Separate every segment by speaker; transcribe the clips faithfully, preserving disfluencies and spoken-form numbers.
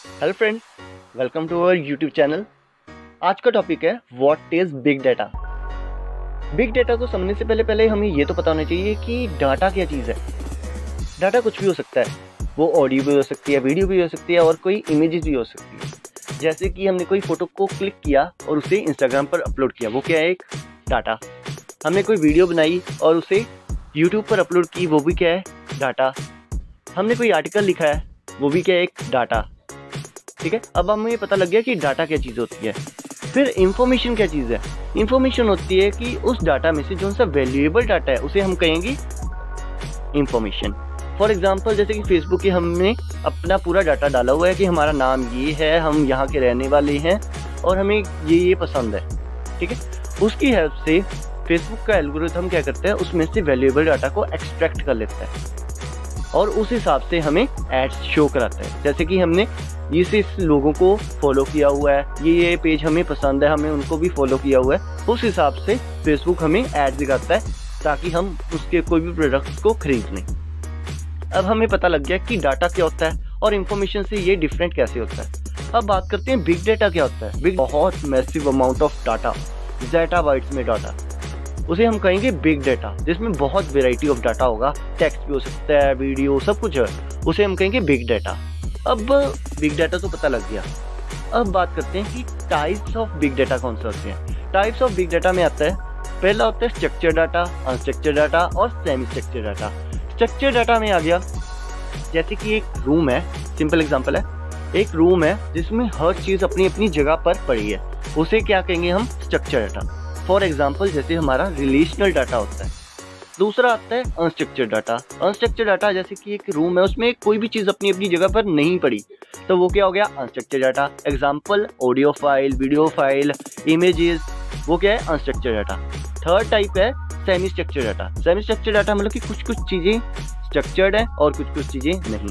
Speaker 1: Hello friends, welcome to our YouTube channel. आज का topic है what is big data. Big data को समझने से पहले पहले हमें ये तो पता होना चाहिए कि डाटा क्या चीज़ है। डाटा कुछ भी हो सकता है, वो ऑडियो भी हो सकती है, वीडियो भी हो सकती है और कोई इमेजेस भी हो सकती है। जैसे कि हमने कोई फ़ोटो को क्लिक किया और उसे इंस्टाग्राम पर अपलोड किया, वो क्या है? एक डाटा। हमने कोई वीडियो बनाई और उसे यूट्यूब पर अपलोड की, वो भी क्या है? डाटा। हमने कोई आर्टिकल लिखा है, वो भी क्या है? एक डाटा। ठीक है, अब हमें पता लग गया कि डाटा क्या चीज़ होती है। फिर इंफॉर्मेशन क्या चीज़ है? इंफॉर्मेशन होती है कि उस डाटा में से जो सा वैल्यूएबल डाटा है उसे हम कहेंगे इंफॉर्मेशन। फॉर एग्जांपल, जैसे कि फेसबुक के हमने अपना पूरा डाटा डाला हुआ है कि हमारा नाम ये है, हम यहाँ के रहने वाले हैं और हमें ये ये पसंद है। ठीक है, उसकी हेल्प से फेसबुक का एल्गोरिथम क्या करता है, उसमें से वैल्यूएबल डाटा को एक्सट्रैक्ट कर लेता है और उस हिसाब से हमें एड्स शो कराता है। जैसे कि हमने इस इस लोगों को फॉलो किया हुआ है, ये ये पेज हमें पसंद है, हमें उनको भी फॉलो किया हुआ है, उस हिसाब से फेसबुक हमें ऐड दिखाता है ताकि हम उसके कोई भी प्रोडक्ट्स को खरीद लें। अब हमें पता लग गया कि डाटा क्या होता है और इन्फॉर्मेशन से ये डिफरेंट कैसे होता है। अब बात करते हैं बिग डाटा क्या होता है। बिग बहुत massive amount of data, zettabytes में डाटा, उसे हम कहेंगे बिग डाटा, जिसमें बहुत वेराइटी ऑफ डाटा होगा। टेक्स्ट भी हो सकता है, वीडियो, सब कुछ है, उसे हम कहेंगे बिग डाटा। अब बिग डाटा तो पता लग गया। अब बात करते हैं कि टाइप्स ऑफ बिग डाटा कौन से होते हैं। टाइप्स ऑफ बिग डाटा में आता है, पहला होता है स्ट्रक्चर डाटा, अनस्ट्रक्चर डाटा और semi structure data. Structure data में आ गया, जैसे कि एक रूम है, सिंपल एग्जांपल है, एक रूम है जिसमें हर चीज़ अपनी अपनी जगह पर पड़ी है, उसे क्या कहेंगे हम? Structure data. फॉर एग्जाम्पल, जैसे हमारा रिलेशनल डाटा होता है। दूसरा आता है अनस्ट्रक्चर डाटा। अनस्ट्रक्चर डाटा जैसे कि एक रूम है, उसमें कोई भी चीज़ अपनी अपनी जगह पर नहीं पड़ी, तो वो क्या हो गया? Unstructure data. Example, audio file, video file, images, वो क्या है? Unstructure data. थर्ड टाइप है semi structure data. Semi structure data मतलब कि कुछ कुछ चीज़ें स्ट्रक्चर्ड है और कुछ कुछ चीज़ें नहीं।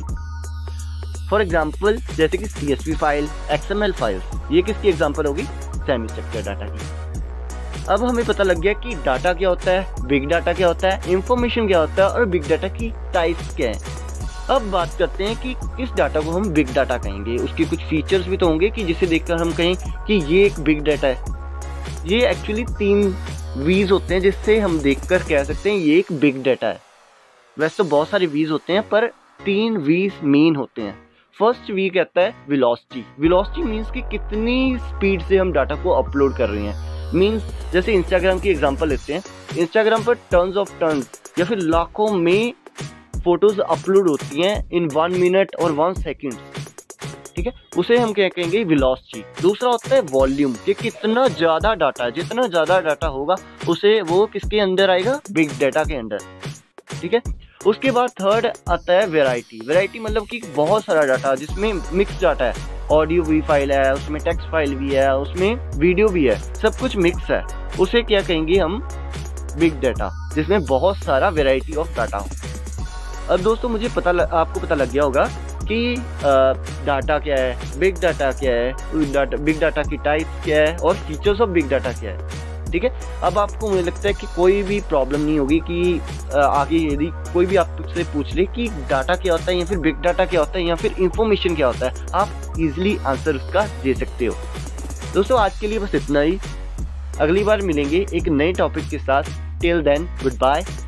Speaker 1: फॉर एग्जाम्पल, जैसे कि C S V file, X M L file, ये किसकी एग्जाम्पल होगी? सेमी स्ट्रक्चर डाटा की। अब हमें पता लग गया कि डाटा क्या होता है, बिग डाटा क्या होता है, इंफॉर्मेशन क्या होता है और बिग डाटा की टाइप्स क्या हैं। अब बात करते हैं कि किस डाटा को हम बिग डाटा कहेंगे। उसके कुछ फीचर्स भी तो होंगे कि जिसे देखकर हम कहें कि ये एक बिग डाटा है। ये एक्चुअली तीन वीज होते हैं जिससे हम देखकर कह सकते हैं ये एक बिग डाटा है। वैसे तो बहुत सारे वीज होते हैं पर तीन वीज मेन होते हैं। फर्स्ट वी कहता है वेलोसिटी। वेलोसिटी मीन्स कि कितनी स्पीड से हम डाटा को अपलोड कर रहे हैं। मीन्स जैसे इंस्टाग्राम की एग्जांपल लेते हैं, इंस्टाग्राम पर टन्स ऑफ टन्स या फिर लाखों में फोटोज अपलोड होती हैं इन वन मिनट और वन सेकेंड। ठीक है, उसे हम क्या कहेंगे? वेलोसिटी। दूसरा होता है वॉल्यूम, कि कितना ज़्यादा डाटा, जितना ज़्यादा डाटा होगा उसे वो किसके अंदर आएगा? बिग डाटा के अंदर। ठीक है, उसके बाद थर्ड आता है वैरायटी। वैरायटी मतलब कि बहुत सारा डाटा जिसमें मिक्स डाटा है, ऑडियो भी फाइल है, उसमें टेक्स्ट फाइल भी है, उसमें वीडियो भी है, सब कुछ मिक्स है, उसे क्या कहेंगे हम? बिग डाटा, जिसमें बहुत सारा वैरायटी ऑफ डाटा हो। अब दोस्तों, मुझे पता ल, आपको पता लग गया होगा कि डाटा क्या है, बिग डाटा क्या है, डाटा, बिग डाटा की टाइप्स क्या है और फीचर्स ऑफ बिग डाटा क्या है। ठीक है, अब आपको मुझे लगता है कि कोई भी प्रॉब्लम नहीं होगी कि आगे यदि कोई भी आपसे पूछ ले कि डाटा क्या होता है या फिर बिग डाटा क्या होता है या फिर इंफॉर्मेशन क्या होता है, आप इजीली आंसर उसका दे सकते हो। दोस्तों, आज के लिए बस इतना ही। अगली बार मिलेंगे एक नए टॉपिक के साथ। Till then, good bye.